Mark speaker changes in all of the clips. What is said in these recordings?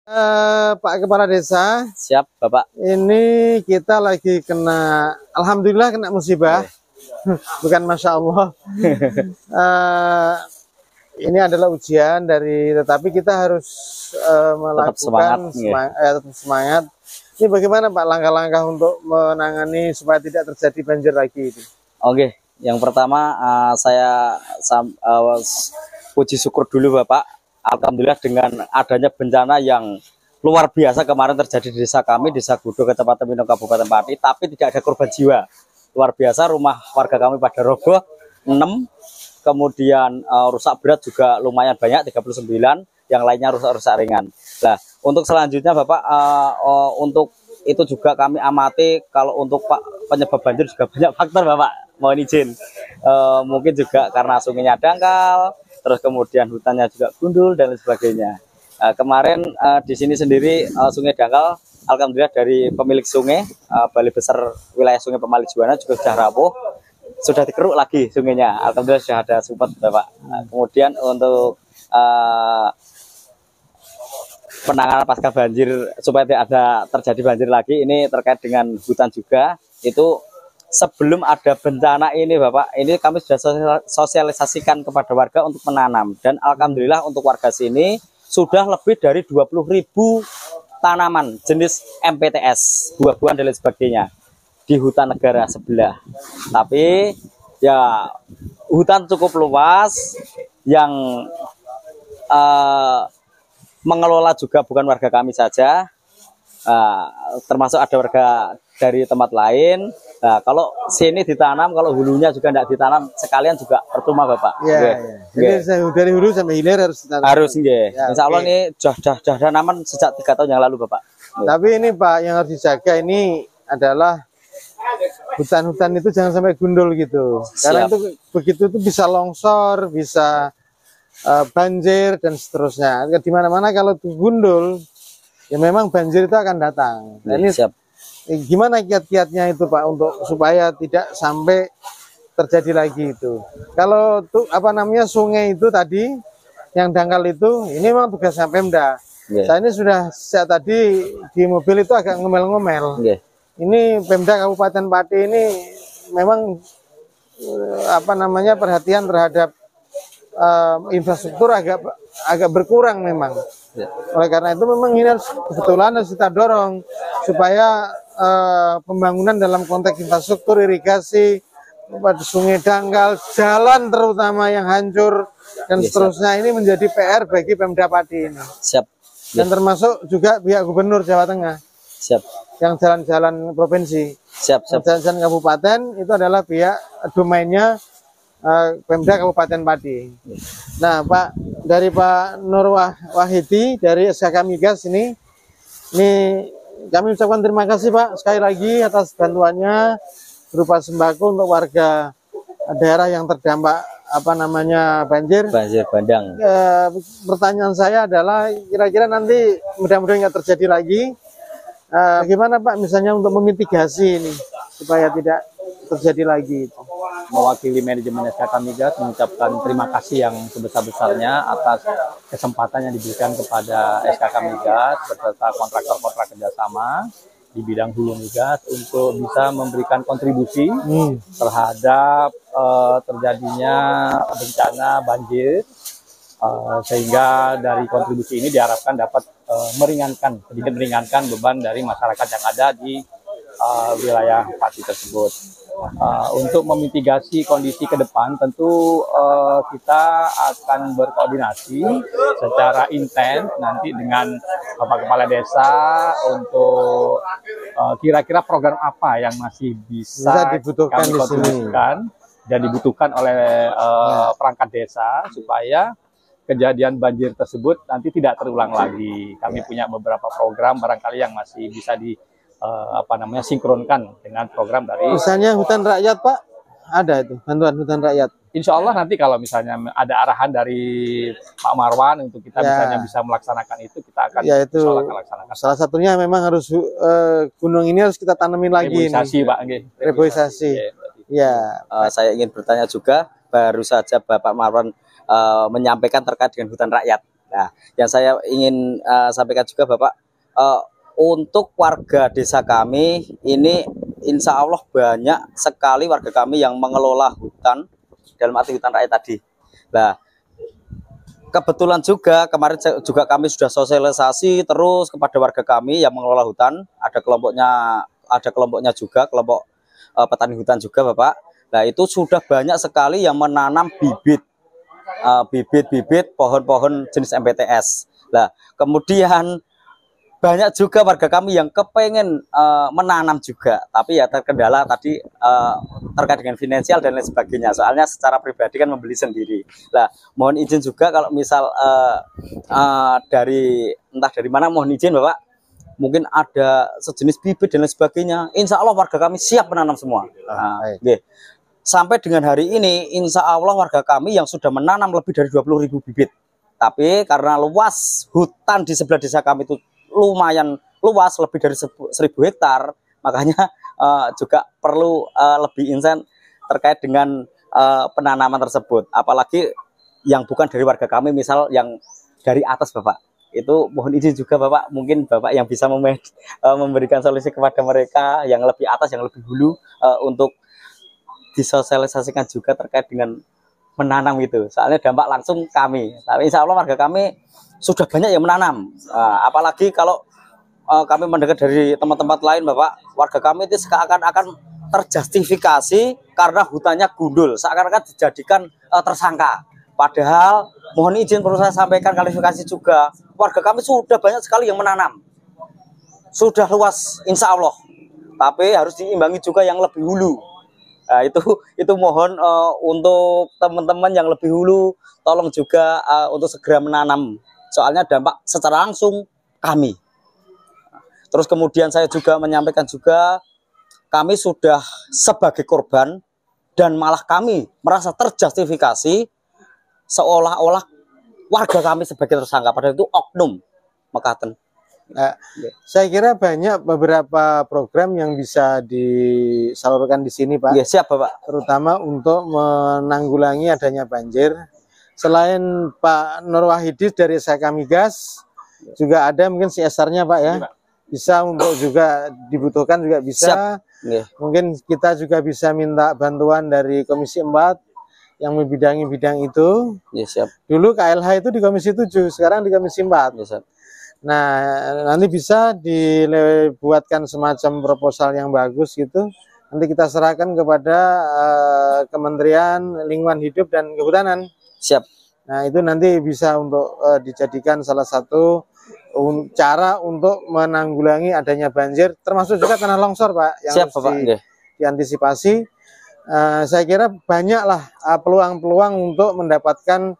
Speaker 1: Pak Kepala Desa.
Speaker 2: Siap, Bapak.
Speaker 1: Ini kita lagi kena, alhamdulillah kena musibah. Bukan masya Allah. Ini adalah ujian dari, tetapi kita harus melakukan tetap semangat. Ini bagaimana Pak langkah-langkah untuk menangani supaya tidak terjadi banjir lagi itu?
Speaker 2: Oke, yang pertama saya puji syukur dulu Bapak. Alhamdulillah dengan adanya bencana yang luar biasa kemarin terjadi di desa kami, Desa Gudo, Kecamatan Minong, Kabupaten Pati, tapi tidak ada korban jiwa. Luar biasa, rumah warga kami pada roboh 6, kemudian rusak berat juga lumayan banyak 39, yang lainnya rusak ringan. Nah, untuk selanjutnya Bapak, untuk itu juga kami amati kalau untuk penyebab banjir juga banyak faktor Bapak, mohon izin. Mungkin juga karena sungainya dangkal, terus kemudian hutannya juga gundul dan lain sebagainya. Kemarin di sini sendiri sungai dangkal, alhamdulillah dari pemilik sungai, Balai Besar Wilayah Sungai Pemali Juwana juga sudah rapuh, sudah dikeruk lagi sungainya. Alhamdulillah sudah ada support Bapak. Kemudian untuk penanganan pasca banjir supaya tidak ada terjadi banjir lagi, ini terkait dengan hutan juga. Itu sebelum ada bencana ini Bapak, ini kami sudah sosialisasikan kepada warga untuk menanam. Dan alhamdulillah untuk warga sini sudah lebih dari 20.000 tanaman jenis MPTS, buah-buahan dan lain sebagainya di hutan negara sebelah. Tapi ya hutan cukup luas, yang mengelola juga bukan warga kami saja, termasuk ada warga dari tempat lain. Nah, kalau sini ditanam, kalau hulunya juga tidak ditanam sekalian juga percuma Bapak.
Speaker 1: Ya. Jadi dari hulu sampai hilir harus ditanam.
Speaker 2: Harus nggih. Ya, insya Allah ini sudah tanaman sejak 3 tahun yang lalu Bapak.
Speaker 1: Tapi ini Pak yang harus dijaga ini adalah hutan-hutan itu jangan sampai gundul gitu. Karena itu begitu itu bisa longsor, bisa banjir dan seterusnya. Di mana-mana kalau itu gundul, ya memang banjir itu akan datang. Nah, ini siap. Gimana kiat-kiatnya itu Pak untuk supaya tidak sampai terjadi lagi itu? Kalau tuh sungai itu tadi yang dangkal itu, ini memang tugasnya Pemda. Saya ini sudah sejak tadi di mobil itu agak ngomel-ngomel. Ini Pemda Kabupaten Pati ini memang perhatian terhadap infrastruktur agak berkurang memang. Oleh karena itu memang ini kebetulan harus kita dorong supaya pembangunan dalam konteks infrastruktur, irigasi, pada sungai dangkal, jalan terutama yang hancur dan seterusnya ini menjadi PR bagi Pemda Pati ini. Siap. Dan termasuk juga pihak Gubernur Jawa Tengah. Siap. Yang jalan-jalan provinsi. Siap. Jalan-jalan kabupaten itu adalah pihak domainnya Pemda Kabupaten Pati. Nah, Pak, dari Pak Nur Wahidi dari SKK Migas ini kami ucapkan terima kasih Pak sekali lagi atas bantuannya berupa sembako untuk warga daerah yang terdampak banjir bandang. Pertanyaan saya adalah kira-kira nanti mudah-mudahan nggak terjadi lagi. Bagaimana Pak misalnya untuk memitigasi ini supaya tidak terjadi lagi itu?
Speaker 3: Mewakili manajemen SKK Migas mengucapkan terima kasih yang sebesar-besarnya atas kesempatan yang diberikan kepada SKK Migas beserta kontraktor-kontrak kerjasama di bidang hulu migas untuk bisa memberikan kontribusi terhadap terjadinya bencana banjir, sehingga dari kontribusi ini diharapkan dapat sedikit meringankan beban dari masyarakat yang ada di wilayah Pati tersebut. Untuk memitigasi kondisi ke depan tentu kita akan berkoordinasi secara intens nanti dengan Bapak Kepala Desa untuk kira-kira program apa yang masih bisa dibutuhkan kami kontribusikan dan dibutuhkan oleh perangkat desa supaya kejadian banjir tersebut nanti tidak terulang lagi. Kami punya beberapa program barangkali yang masih bisa sinkronkan dengan program dari
Speaker 1: misalnya hutan rakyat Pak, ada itu bantuan hutan rakyat.
Speaker 3: Insya Allah nanti kalau misalnya ada arahan dari Pak Marwan untuk kita misalnya bisa melaksanakan itu, kita akan laksanakan.
Speaker 1: Salah satunya memang harus gunung ini harus kita tanemin lagi.
Speaker 3: Reboisasi Pak.
Speaker 1: Reboisasi. Ya.
Speaker 2: Saya ingin bertanya juga, baru saja Bapak Marwan menyampaikan terkait dengan hutan rakyat. Nah, yang saya ingin sampaikan juga Bapak, untuk warga desa kami ini insya Allah banyak sekali warga kami yang mengelola hutan, dalam arti hutan rakyat tadi. Nah, kebetulan juga kemarin juga kami sudah sosialisasi terus kepada warga kami yang mengelola hutan, ada kelompoknya juga, kelompok petani hutan juga Bapak. Nah, itu sudah banyak sekali yang menanam bibit pohon-pohon jenis MPTS. Nah, kemudian banyak juga warga kami yang kepengen menanam juga, tapi ya terkendala tadi terkait dengan finansial dan lain sebagainya. Soalnya secara pribadi kan membeli sendiri. Nah, mohon izin juga kalau misal entah dari mana, mohon izin Bapak, mungkin ada sejenis bibit dan lain sebagainya. Insya Allah warga kami siap menanam semua. Okay. Sampai dengan hari ini, insya Allah warga kami yang sudah menanam lebih dari 20.000 bibit. Tapi karena luas hutan di sebelah desa kami itu lumayan luas, lebih dari 1.000 hektar, makanya juga perlu lebih insen terkait dengan penanaman tersebut. Apalagi yang bukan dari warga kami, misal yang dari atas Bapak. Itu mohon izin juga Bapak, mungkin Bapak yang bisa memberikan solusi kepada mereka yang lebih atas, yang lebih hulu, untuk disosialisasikan juga terkait dengan menanam gitu. Soalnya dampak langsung kami. Tapi insya Allah warga kami sudah banyak yang menanam. Apalagi kalau kami mendengar dari teman-teman lain Bapak, warga kami itu seakan-akan terjustifikasi karena hutannya gundul, seakan-akan dijadikan tersangka. Padahal mohon izin perlu saya sampaikan klarifikasi juga, warga kami sudah banyak sekali yang menanam. Sudah luas insya Allah. Tapi harus diimbangi juga yang lebih hulu. Nah, itu mohon untuk teman-teman yang lebih hulu tolong juga untuk segera menanam. Soalnya dampak secara langsung kami. Terus kemudian saya juga menyampaikan juga kami sudah sebagai korban dan malah kami merasa terjustifikasi seolah-olah warga kami sebagai tersangka, padahal itu oknum mekaten.
Speaker 1: Nah, saya kira banyak beberapa program yang bisa disalurkan di sini, Pak.
Speaker 2: Ya, siap, Bapak.
Speaker 1: Terutama untuk menanggulangi adanya banjir. Selain Pak Nur Wahidis dari SK Migas, juga ada mungkin CSR-nya, Pak ya. Bisa untuk juga dibutuhkan juga bisa. Mungkin kita juga bisa minta bantuan dari Komisi 4 yang membidangi bidang itu.
Speaker 2: Ya, siap.
Speaker 1: Dulu KLH itu di Komisi 7, sekarang di Komisi 4.
Speaker 2: Ya, siap.
Speaker 1: Nah, nanti bisa dibuatkan semacam proposal yang bagus gitu. Nanti kita serahkan kepada Kementerian Lingkungan Hidup dan Kehutanan.
Speaker 2: Siap.
Speaker 1: Nah, itu nanti bisa untuk dijadikan salah satu cara untuk menanggulangi adanya banjir, termasuk juga tanah longsor, Pak, yang
Speaker 2: siap,
Speaker 1: harus
Speaker 2: Bapak.
Speaker 1: Diantisipasi. Saya kira banyaklah peluang-peluang untuk mendapatkan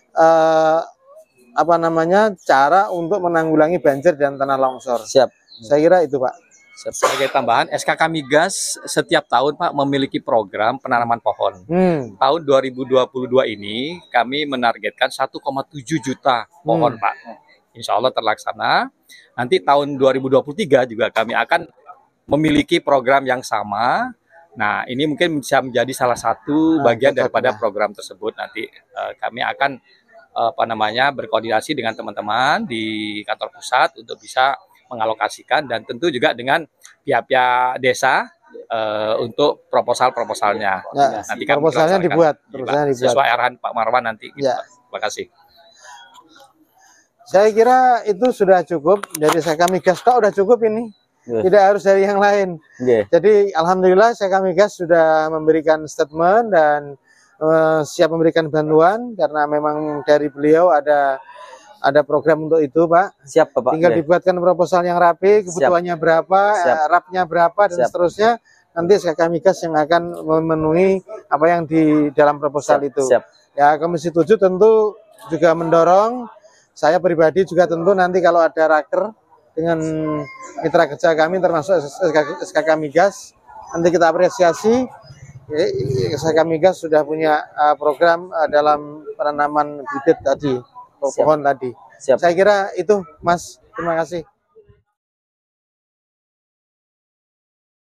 Speaker 1: cara untuk menanggulangi banjir dan tanah longsor.
Speaker 2: Siap.
Speaker 1: Saya kira itu, Pak.
Speaker 3: Sebagai tambahan, SKK Migas setiap tahun Pak memiliki program penanaman pohon. Tahun 2022 ini kami menargetkan 1,7 juta pohon, Pak. Insya Allah terlaksana. Nanti tahun 2023 juga kami akan memiliki program yang sama. Nah, ini mungkin bisa menjadi salah satu bagian daripada program tersebut. Nanti kami akan berkoordinasi dengan teman-teman di kantor pusat untuk bisa mengalokasikan, dan tentu juga dengan pihak-pihak desa untuk proposal-proposalnya.
Speaker 1: Nanti kan proposalnya dibuat
Speaker 3: sesuai arahan Pak Marwan nanti. Terima kasih.
Speaker 1: Saya kira itu sudah cukup dari SK Migas, udah cukup ini. Tidak harus dari yang lain. Jadi alhamdulillah SK Migas sudah memberikan statement dan siap memberikan bantuan, karena memang dari beliau ada program untuk itu, Pak.
Speaker 2: Siap, Bapak.
Speaker 1: Tinggal dibuatkan proposal yang rapi, kebutuhannya berapa, rapnya berapa, dan seterusnya. Nanti SK Migas yang akan memenuhi apa yang di dalam proposal itu. Ya, Komisi 7 tentu juga mendorong. Saya pribadi juga tentu nanti kalau ada raker dengan mitra kerja kami termasuk SK Migas, nanti kita apresiasi. SK Migas sudah punya program dalam penanaman bibit tadi, pohon tadi. Saya kira itu, Mas. Terima kasih.